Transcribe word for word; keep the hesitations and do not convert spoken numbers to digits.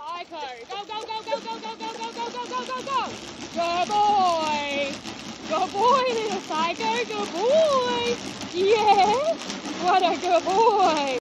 Psycho. Go, go, go, go, go, go, go, go, go, go, go, go, go. Good boy. Good boy, little Psycho. Good boy. Yes. What a good boy.